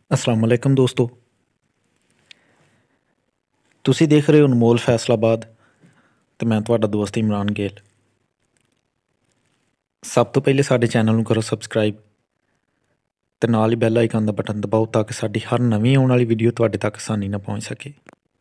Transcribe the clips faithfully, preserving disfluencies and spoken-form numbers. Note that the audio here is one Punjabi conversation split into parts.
अस्सलाम वालेकुम दोस्तों, ਤੁਸੀਂ ਦੇਖ ਰਹੇ ਹੋ ਅਨਮੋਲ ਫੈਸਲਾਬਾਦ ਤੇ ਮੈਂ ਤੁਹਾਡਾ ਦੋਸਤ ਇਮਰਾਨ ਗੇਲ। ਸਭ ਤੋਂ ਪਹਿਲੇ ਸਾਡੇ ਚੈਨਲ ਨੂੰ ਕਰੋ ਸਬਸਕ੍ਰਾਈਬ ਤੇ ਨਾਲ ਹੀ ਬੈਲ ਆਈਕਨ ਦਾ ਬਟਨ ਦਬਾਓ ਤਾਂ ਕਿ ਸਾਡੀ ਹਰ ਨਵੀਂ ਆਉਣ ਵਾਲੀ ਵੀਡੀਓ ਤੁਹਾਡੇ ਤੱਕ ਆਸਾਨੀ ਨਾਲ ਪਹੁੰਚ ਸਕੇ।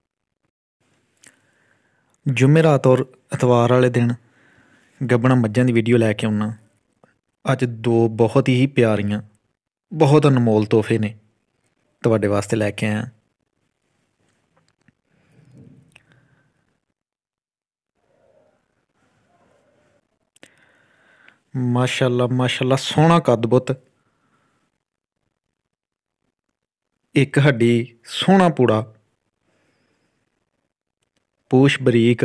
ਜੁਮੇਰਾਤ ਔਰ ਐਤਵਾਰ ਵਾਲੇ ਦਿਨ ਗੱਬਣਾ ਮੱਝਾਂ ਦੀ ਵੀਡੀਓ ਲੈ ਕੇ ਆਉਣਾ। ਅੱਜ ਦੋ ਬਹੁਤ ਹੀ ਪਿਆਰੀਆਂ ਬਹੁਤ ਅਨਮੋਲ ਤੋਹਫੇ ਨੇ ਤੁਹਾਡੇ ਵਾਸਤੇ ਲੈ ਕੇ ਆਇਆ। माशाल्लाह माशाल्लाह सोहना कद बुत, एक हड्डी, सोहना पूड़ा, पूछ बरीक,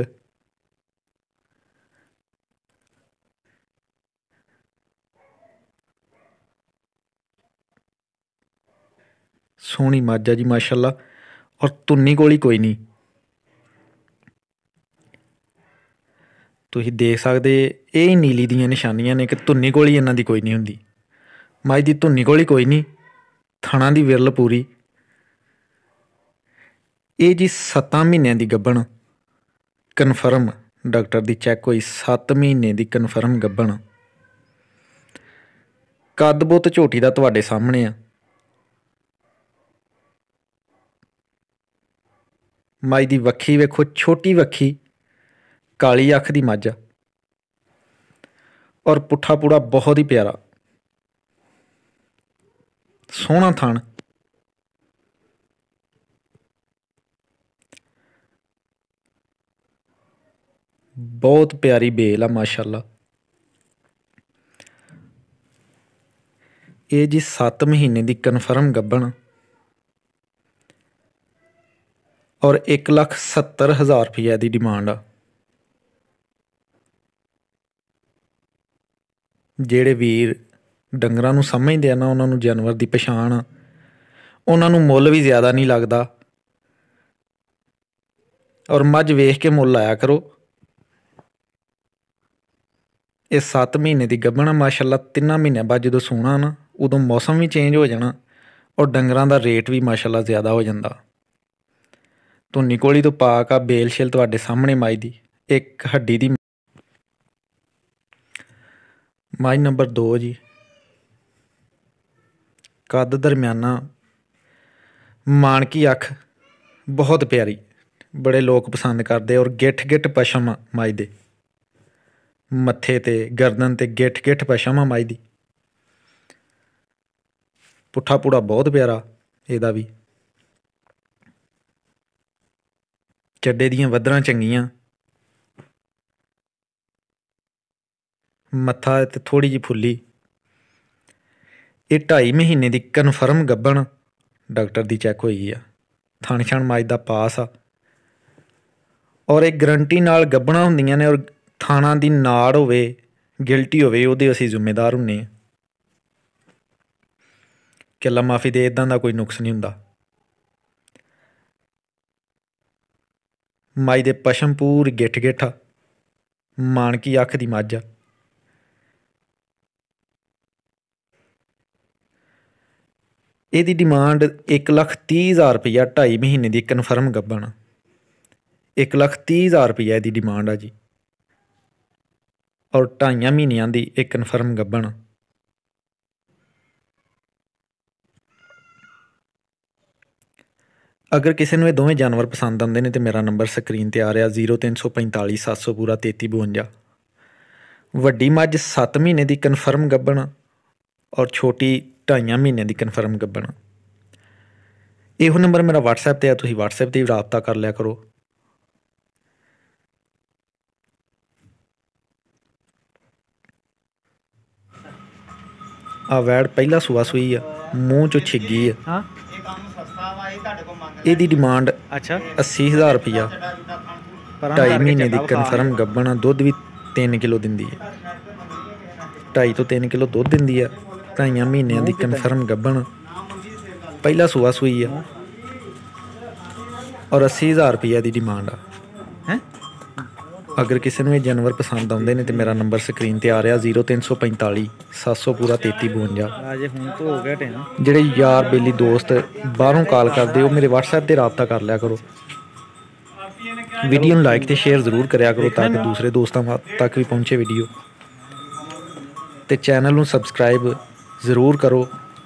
सोहनी मझ है जी माशाल्लाह। और तुन्नी कोली कोई नहीं, ਤੁਸੀਂ ਦੇਖ ਸਕਦੇ ਇਹ ਹੀ ਨੀਲੀ ਦੀਆਂ ਨਿਸ਼ਾਨੀਆਂ ਨੇ ਕਿ ਧੁੰਨੀ ਕੋਲੀ ਇਹਨਾਂ ਦੀ ਕੋਈ ਨਹੀਂ ਹੁੰਦੀ। ਮੱਝ ਦੀ ਧੁੰਨੀ ਕੋਲੀ ਕੋਈ ਨਹੀਂ, ਥਣਾ ਦੀ ਵਿਰਲ ਪੂਰੀ। ਇਹ ਜੀ ਸੱਤਾਂ ਮਹੀਨਿਆਂ ਦੀ ਗੱਭਣ ਕਨਫਰਮ, ਡਾਕਟਰ ਦੀ ਚੈੱਕ ਹੋਈ ਸੱਤ ਮਹੀਨੇ ਦੀ ਕਨਫਰਮ ਗੱਭਣ। ਕੱਦ ਬੁੱਤ ਝੋਟੀ ਦਾ ਤੁਹਾਡੇ ਸਾਹਮਣੇ ਆ। ਮੱਝ ਦੀ ਵੱਖੀ ਵੇਖੋ, ਛੋਟੀ ਵੱਖੀ, काली अख की मझ और पुट्ठा पूड़ा बहुत ही प्यारा, सोहना थण। बहुत प्यारी बेल आ माशाल्लाह। ये जी सत्त महीने की कन्फर्म गब्बन और एक लख सत्तर हज़ार रुपया की डिमांड आ। ਜਿਹੜੇ ਵੀਰ ਡੰਗਰਾਂ ਨੂੰ ਸਮਝਦੇ ਆ ਨਾ, ਉਹਨਾਂ ਨੂੰ ਜਾਨਵਰ ਦੀ ਪਛਾਣ ਆ, ਉਹਨਾਂ ਨੂੰ ਮੁੱਲ ਵੀ ਜ਼ਿਆਦਾ ਨਹੀਂ ਲੱਗਦਾ। ਔਰ ਮੱਝ ਵੇਖ ਕੇ ਮੁੱਲ ਆਇਆ ਕਰੋ। ਇਹ ਸੱਤ ਮਹੀਨੇ ਦੀ ਗੱਭਣ ਆ ਮਾਸ਼ਾਅੱਲਾ। ਤਿੰਨਾਂ ਮਹੀਨਿਆਂ ਬਾਅਦ ਜਦੋਂ ਸੂਣਾ ਨਾ, ਉਦੋਂ ਮੌਸਮ ਵੀ ਚੇਂਜ ਹੋ ਜਾਣਾ ਔਰ ਡੰਗਰਾਂ ਦਾ ਰੇਟ ਵੀ ਮਾਸ਼ਾਅੱਲਾ ਜ਼ਿਆਦਾ ਹੋ ਜਾਂਦਾ। ਧੁੰਨੀ ਕੋਲੀ ਤੋਂ ਪਾਕ ਆ, ਬੇਲ ਛਿਲ ਤੁਹਾਡੇ ਸਾਹਮਣੇ ਮੱਝ ਦੀ, ਇੱਕ ਹੱਡੀ ਦੀ ਮੱਝ ਨੰਬਰ ਦੋ ਜੀ। ਕੱਦ ਦਰਮਿਆਨਾ, ਮਾਣਕੀ ਅੱਖ ਬਹੁਤ ਪਿਆਰੀ, ਬੜੇ ਲੋਕ ਪਸੰਦ ਕਰਦੇ। ਔਰ ਗਿੱਠ ਗਿੱਠ ਪਸ਼ਮ ਆ ਮੱਝ ਦੇ, ਮੱਥੇ ਤੇ ਗਰਦਨ ਤੇ ਗਿੱਠ ਗਿੱਠ ਪਸ਼ਮ ਆ ਮੱਝ ਦੀ। ਪੁੱਠਾ ਪੂੜਾ ਬਹੁਤ ਪਿਆਰਾ ਇਹਦਾ ਵੀ। ਚੱਡੇ ਦੀਆਂ ਵੱਧਰਾਂ ਚੰਗੀਆਂ, ਮੱਥਾ ਤੇ ਥੋੜ੍ਹੀ ਜਿਹੀ ਫੁੱਲੀ। ਇਹ ਢਾਈ ਮਹੀਨੇ ਦੀ ਕਨਫਰਮ ਗੱਭਣ ਡਾਕਟਰ ਦੀ ਚੈੱਕ ਹੋਈ ਆ। ਥਣ ਛਣ ਮੱਝ ਦਾ ਪਾਸ ਆ ਔਰ ਇਹ ਗਰੰਟੀ ਨਾਲ ਗੱਭਣਾ ਹੁੰਦੀਆਂ ਨੇ। ਔਰ ਥਾਣਾ ਦੀ ਨਾੜ ਹੋਵੇ, ਗਿਲਟੀ ਹੋਵੇ, ਉਹਦੇ ਅਸੀਂ ਜ਼ਿੰਮੇਦਾਰ ਹੁੰਦੇ ਹਾਂ। ਕਿ ਅੱਲਾ ਮਾਫੀ ਦੇ, ਇੱਦਾਂ ਦਾ ਕੋਈ ਨੁਕਸ ਨਹੀਂ ਹੁੰਦਾ। ਮੱਝ ਦੇ ਪਸ਼ਮ ਪੂਰੀ ਗਿੱਠ ਗਿੱਠ ਆ, ਮਾਣਕੀ ਅੱਖ ਦੀ ਮੱਝ ਆ। ਇਹਦੀ ਡਿਮਾਂਡ ਇੱਕ ਲੱਖ ਤੀਹ ਹਜ਼ਾਰ ਰੁਪਈਆ, ਢਾਈ ਮਹੀਨੇ ਦੀ ਕਨਫਰਮ ਗੱਭਣ। ਇੱਕ ਲੱਖ ਤੀਹ ਹਜ਼ਾਰ ਰੁਪਈਆ ਇਹਦੀ ਡਿਮਾਂਡ ਆ ਜੀ। ਔਰ ਢਾਈਆਂ ਮਹੀਨਿਆਂ ਦੀ ਇੱਕ ਕਨਫਰਮ ਗੱਭਣ। ਅਗਰ ਕਿਸੇ ਨੂੰ ਇਹ ਦੋਵੇਂ ਜਾਨਵਰ ਪਸੰਦ ਆਉਂਦੇ ਨੇ ਤਾਂ ਮੇਰਾ ਨੰਬਰ ਸਕਰੀਨ 'ਤੇ ਆ ਰਿਹਾ, ਜ਼ੀਰੋ ਤਿੰਨ ਸੌ ਪੈਂਤਾਲੀ ਸੱਤ ਸੌ ਪੂਰਾ ਤੇਤੀ ਬਵੰਜਾ। ਵੱਡੀ ਮੱਝ ਸੱਤ ਮਹੀਨੇ ਦੀ ਕਨਫਰਮ ਗੱਭਣ ਔਰ ਛੋਟੀ ਢਾਈਆਂ ਮਹੀਨਿਆਂ ਦੀ ਕਨਫਰਮ ਗੱਭਣ। ਇਹੋ ਨੰਬਰ ਮੇਰਾ ਵਟਸਐਪ 'ਤੇ ਆ, ਤੁਸੀਂ ਵਟਸਐਪ 'ਤੇ ਵੀ ਰਾਬਤਾ ਕਰ ਲਿਆ ਕਰੋ। ਆ ਵੈੜ ਪਹਿਲਾ ਸੂਆ ਸੂਈ ਆ, ਮੂੰਹ 'ਚੋਂ ਛਿੱਗੀ ਆ। ਇਹਦੀ ਡਿਮਾਂਡ ਅੱਛਾ ਅੱਸੀ ਹਜ਼ਾਰ ਰੁਪਈਆ, ਢਾਈ ਮਹੀਨੇ ਦੀ ਕਨਫਰਮ ਗੱਭਣ ਆ। ਦੁੱਧ ਵੀ ਤਿੰਨ ਕਿਲੋ ਦਿੰਦੀ ਹੈ, ਢਾਈ ਤੋਂ ਤਿੰਨ ਕਿਲੋ ਦੁੱਧ ਦਿੰਦੀ ਆ। ਢਾਈਆਂ ਮਹੀਨਿਆਂ ਦੀ ਕਨਫਰਮ ਗੱਭਣ, ਪਹਿਲਾ ਸੂਆ ਸੂਈ ਆ ਔਰ ਅੱਸੀ ਹਜ਼ਾਰ ਰੁਪਈਆ ਦੀ ਡਿਮਾਂਡ ਆ। ਹੈ अगर किसी ਨੂੰ ਇਹ ਜਾਨਵਰ ਪਸੰਦ ਆਉਂਦੇ ਨੇ ਤੇ ਮੇਰਾ ਨੰਬਰ ਸਕਰੀਨ ਤੇ ਆ ਰਿਹਾ ਜ਼ੀਰੋ ਤਿੰਨ ਸੌ ਪੰਤਾਲੀ ਸੱਤ ਸੌ ਪੂਰਾ ਤੇਤੀ ਬਵੰਜਾ। ਅਜੇ ਹੁਣ ਤੋਂ ਹੋ ਗਿਆ ਟਾਈਮ। ਜਿਹੜੇ ਯਾਰ ਬੇਲੀ ਦੋਸਤ ਬਾਹਰੋਂ ਕਾਲ ਕਰਦੇ ਉਹ ਮੇਰੇ WhatsApp ਤੇ ਰਾਬਤਾ ਕਰ ਲਿਆ ਕਰੋ। ਵੀਡੀਓ ਨੂੰ ਲਾਈਕ ਤੇ ਸ਼ੇਅਰ ਜ਼ਰੂਰ ਕਰਿਆ ਕਰੋ ਤਾਂ ਕਿ ਦੂਸਰੇ ਦੋਸਤਾਂ ਤੱਕ ਵੀ ਪਹੁੰਚੇ ਵੀਡੀਓ, ਤੇ ਚੈਨਲ ਨੂੰ ਸਬਸਕ੍ਰਾਈਬ ਜ਼ਰੂਰ ਕਰੋ।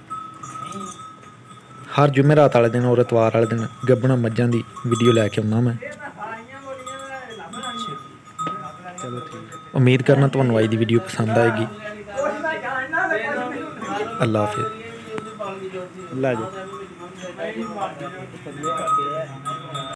ਹਰ ਜੁਮੇਰਾਤ ਵਾਲੇ ਦਿਨ ਔਰ ਐਤਵਾਰ ਵਾਲੇ ਦਿਨ ਗੱਭਣਾ ਮੱਝਾਂ ਦੀ ਵੀਡੀਓ ਲੈ ਕੇ ਆਉਣਾ ਮੈਂ। ਚਲੋ ਠੀਕ। ਉਮੀਦ ਕਰਨਾ ਤੁਹਾਨੂੰ ਅੱਜ ਦੀ ਵੀਡੀਓ ਪਸੰਦ ਆਏਗੀ। ਅੱਲਾ ਹਾਫਿਜ਼। ਲੈ ਜਾਓ।